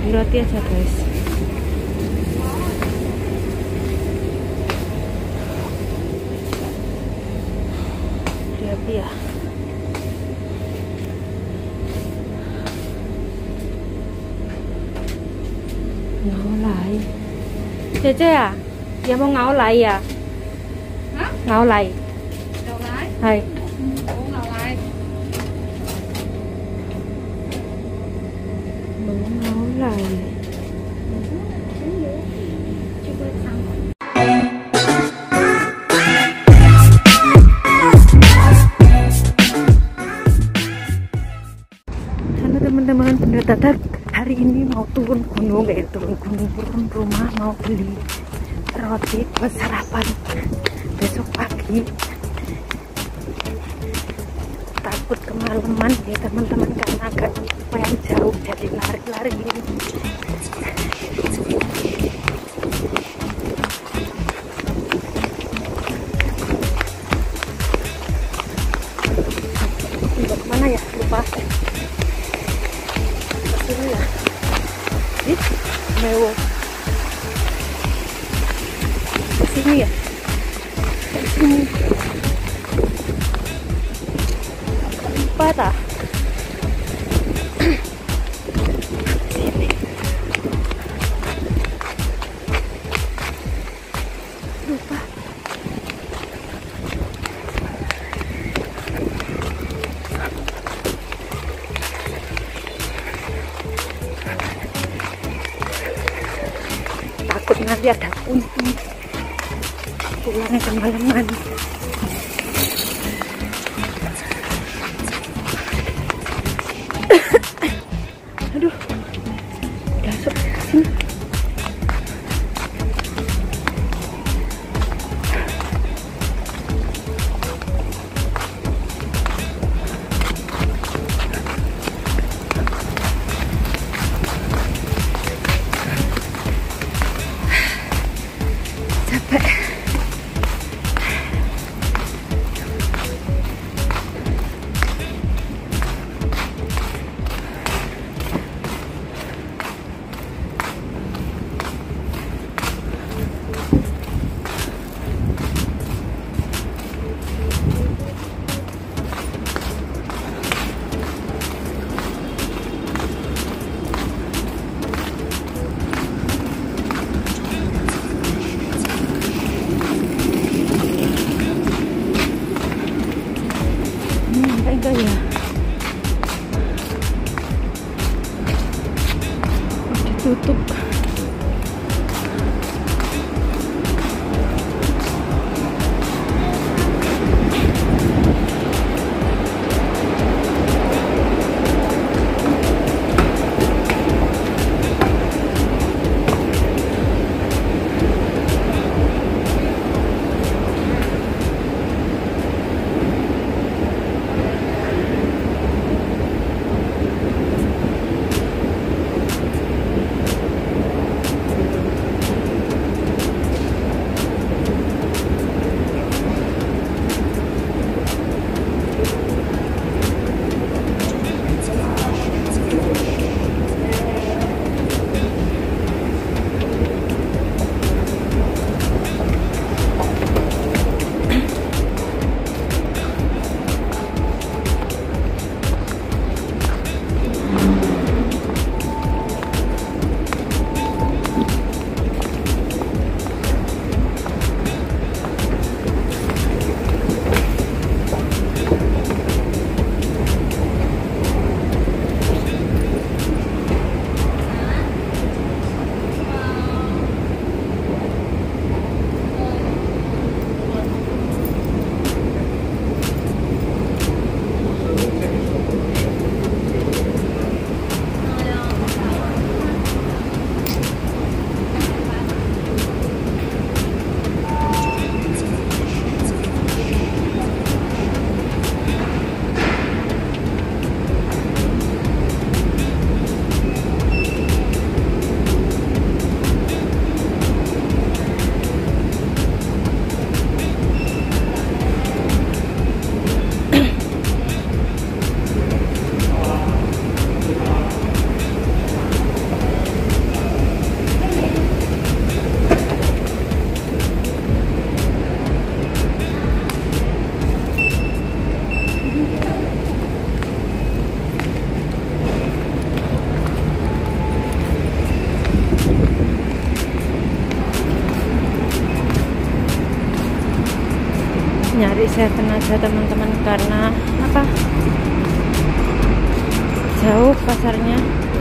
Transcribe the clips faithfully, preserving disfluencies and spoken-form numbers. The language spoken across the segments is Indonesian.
beli roti aja guys. Dia ya. Ngáo lại. Chị chị à, em mau ngáo lại à? Hả? Ngáo lại. Ngáo lại? Hay. Ủa ngáo lại. Muốn ngáo lại. Halo teman-teman, Bunda Tata hari ini mau turun gunung, eh turun gunung, turun rumah, mau beli roti buat sarapan besok pagi. Takut kemalaman ya teman-teman, karena agak lumayan jauh, jadi lari-lari gini. Ini kemana ya? Lupa. Ini ya. Ih, mewah. Sini ya. Sini. Lupa tak? Sini. Lupa. Takut nanti ada kunci, pulangnya kemalaman. Aduh, udah masuk sini. Capek. Enggak ya, ditutup. nyari Seven aja teman-teman, karena apa, jauh pasarnya.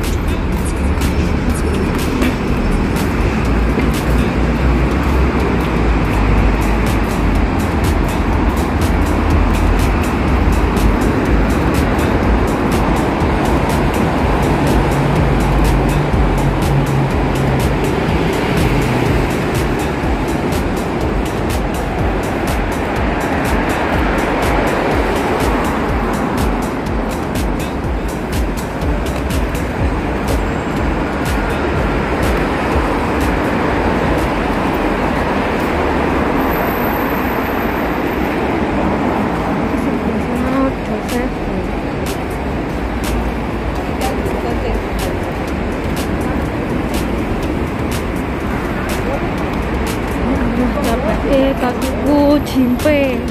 Eh, kakiku jimpe.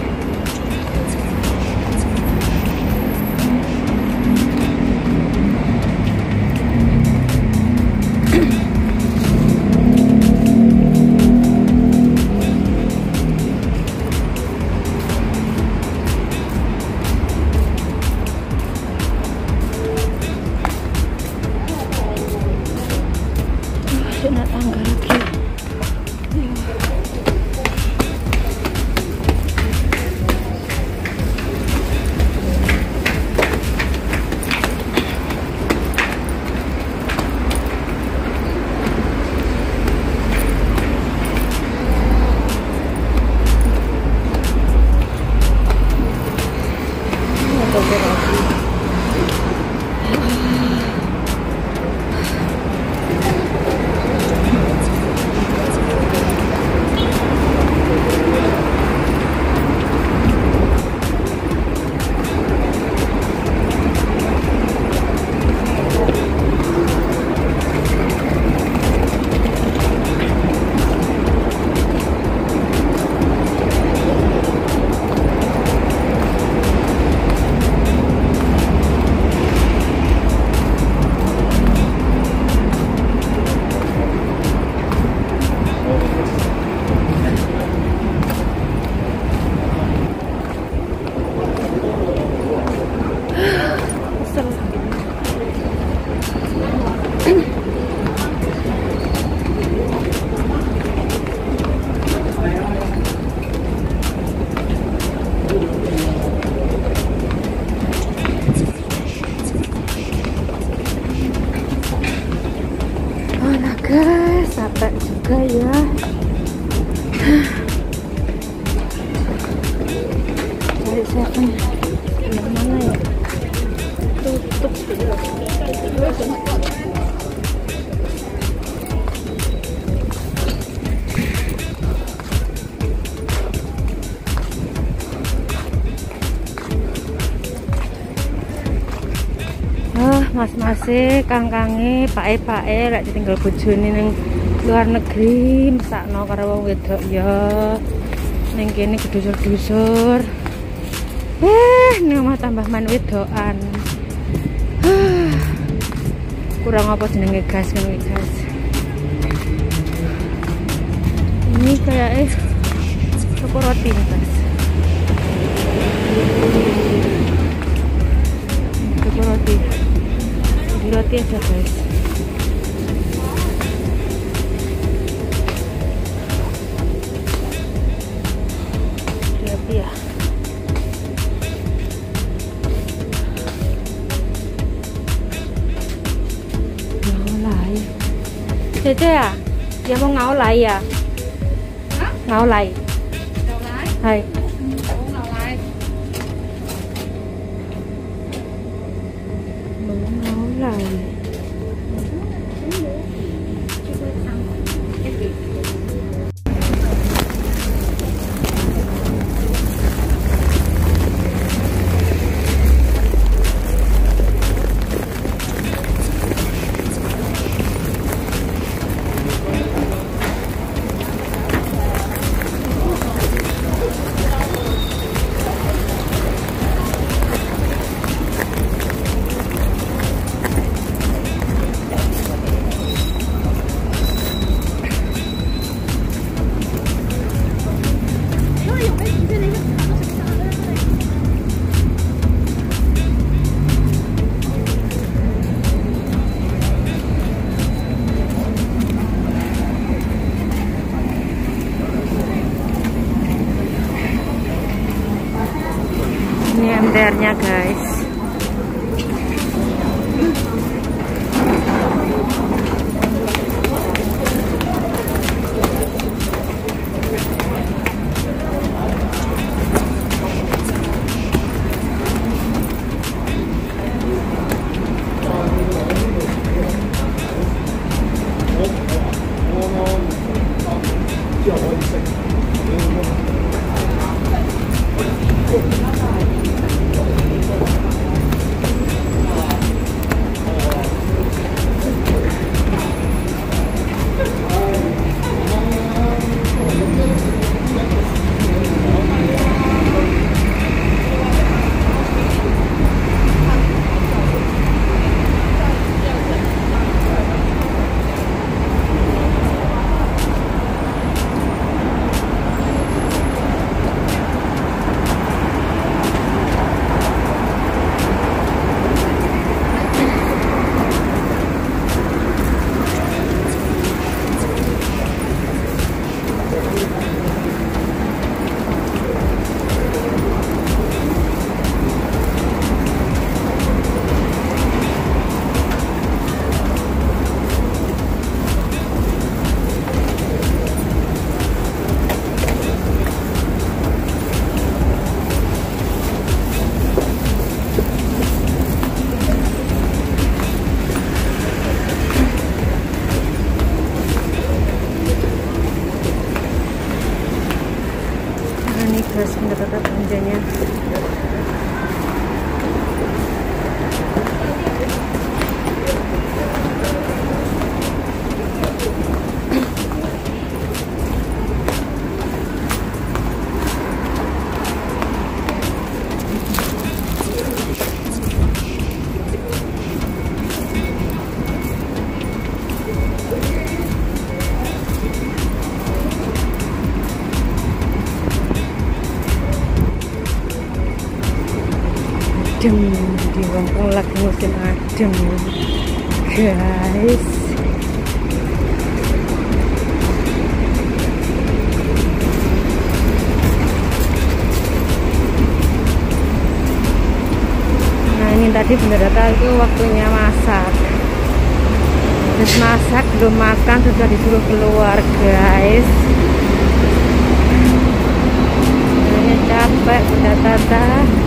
Kena tangga lagi. Guys, capek juga ya. Cari Seven yang mana ya? Tutup. Mas-mase, kang-kange, pake-pake lek ditinggal bojone ning luar negeri, mesakno karo wong wedok ya. Ning kene gedusur-dusur. Eh, ning omah tambah man wedokan. Kurang apa jenenge gas ngene gas. Ini kayak eh toko roti guys. Toko roti. Roti aja guys. Roti ya. Ngau lai. Cece à? Dạ mau ngau lai à? Hả? Ngau lai. Ngau lai? Hai. Ngau lai. Ngau lai. konsernya guys. Terus mendapat belanjanya. Adem di Hongkong, lagi musim adem guys. Nah ini tadi bener-bener itu waktunya masak. Terus masak belum makan sudah disuruh keluar guys. Ini capek udah tata.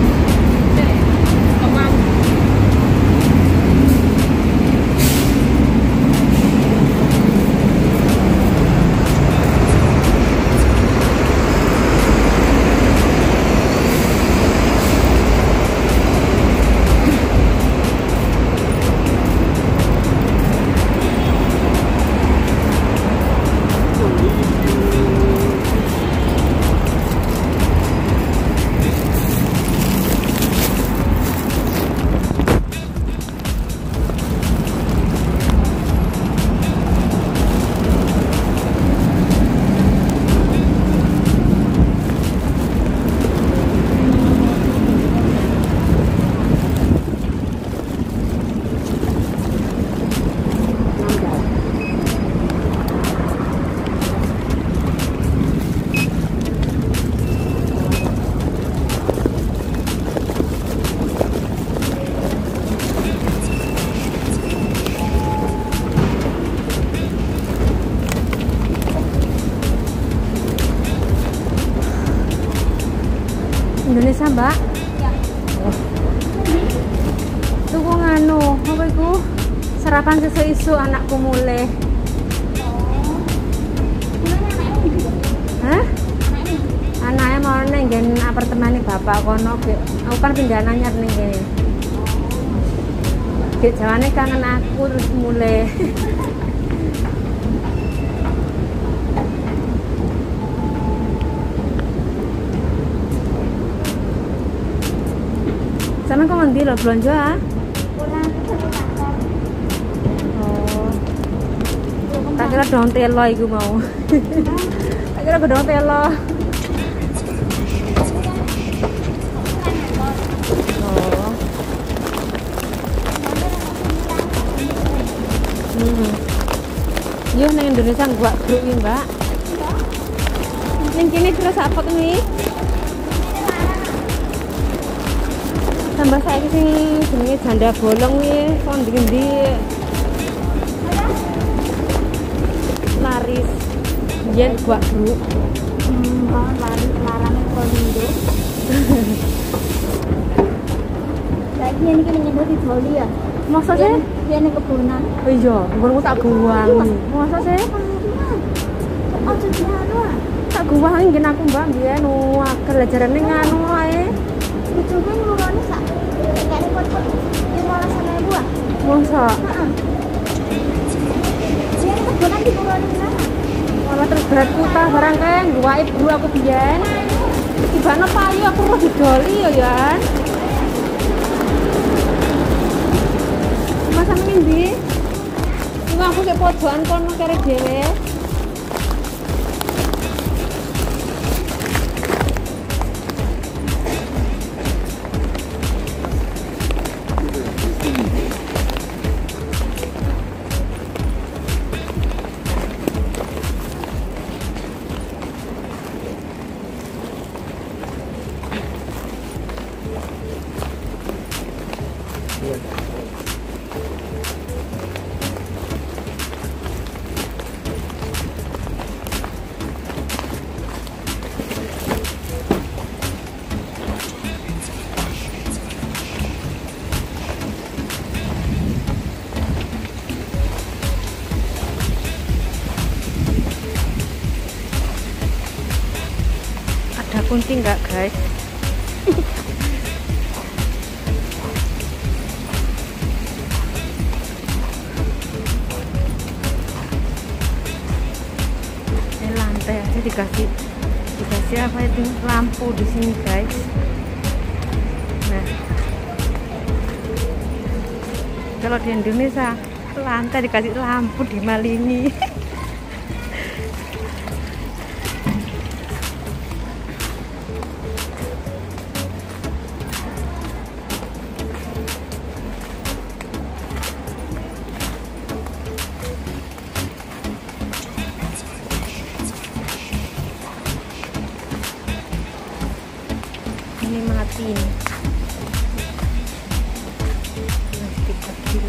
Indonesia mbak? Ya. Oh. Tuku nganu, apa itu? Sarapan susu isu anakku mulai. Oh. Hah? Anaknya mau nenggen apartemen bapak kono. Aku kan pindahan anyar nih gini. Gek jawane kangen aku terus mulai. Sama kok ngendi lho belanja ah? Oh. Tak kira dong telo iku mau. Tak kira dong telo. Oh. Hmm. Yo nang Indonesia gua bruk iki, Mbak. Ning kene terus apa kuwi? tambah saiki sing jenenge janda bolong kuwi kon ndi-ndi laris yen gua bro. Hmm, oh, laris larang Prolindo. Saiki ini kan nyedot di Bali ya. Masa sih? Dia nih kebunan. Oh iya, nggonku tak guwang. Masa sih? Oh, jadi anu ah. Tak guwang nggen aku Mbak mbiyen akeh jarane nganu ae. Bojoku nurune sak kayak repot-repot lima belas ribu ah. Masa? Heeh. Dia nih kebunan di nurune sana. Malah terus berat kutah barang kae ngguwa ibu aku biyen. Tibane payu aku terus didoli ya Yan. Mas sampe ndi? Iku aku sik pojokan kono kere dhewe. Ada kunci nggak guys? Ini lantai aja dikasih dikasih apa itu lampu di sini guys. Nah, kalau di Indonesia lantai dikasih lampu dimalingi. Ini mati ini. Plastik kecil.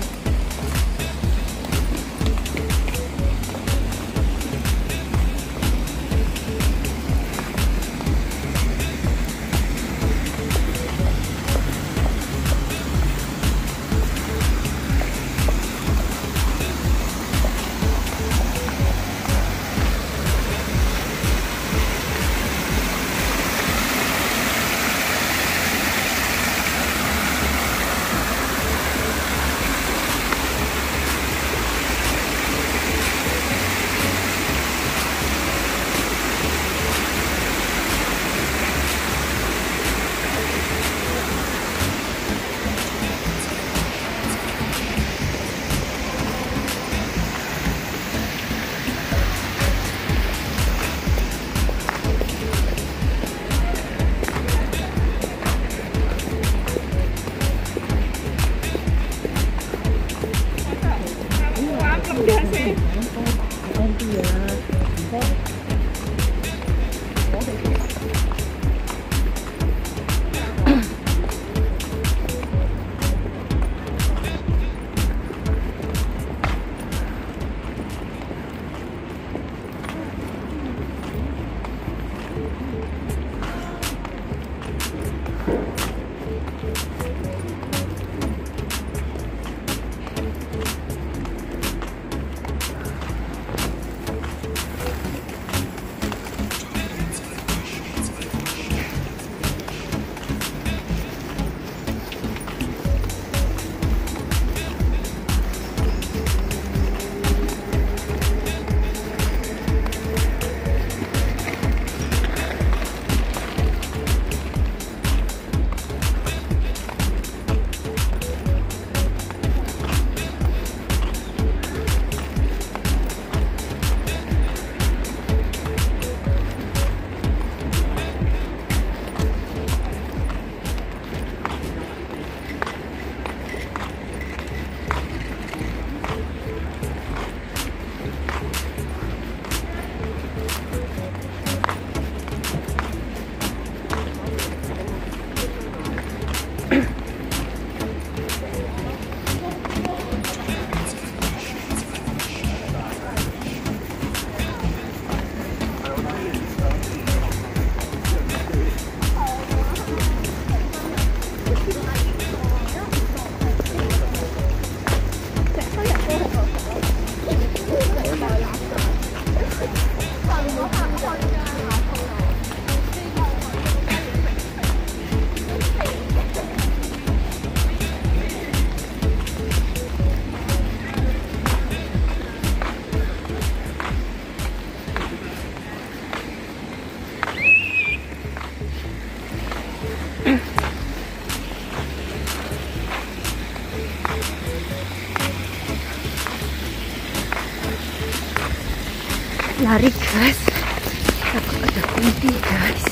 lari guys, takut ada kunti guys.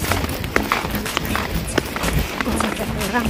Oh, ada orang.